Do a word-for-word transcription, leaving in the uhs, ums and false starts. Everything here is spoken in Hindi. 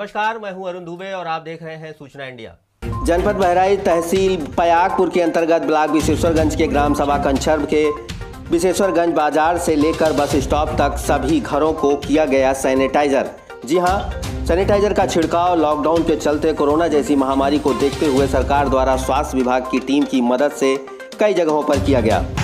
नमस्कार, मैं हूं अरुण दुबे और आप देख रहे हैं सूचना इंडिया। जनपद बहराइच तहसील पयागपुर के अंतर्गत ब्लॉक विशेश्वरगंज के ग्राम सभा कंचर्व के विशेश्वरगंज बाजार से लेकर बस स्टॉप तक सभी घरों को किया गया सैनिटाइजर। जी हां, सैनिटाइजर का छिड़काव लॉकडाउन के चलते कोरोना जैसी महामारी को देखते हुए सरकार द्वारा स्वास्थ्य विभाग की टीम की मदद से कई जगहों पर किया गया।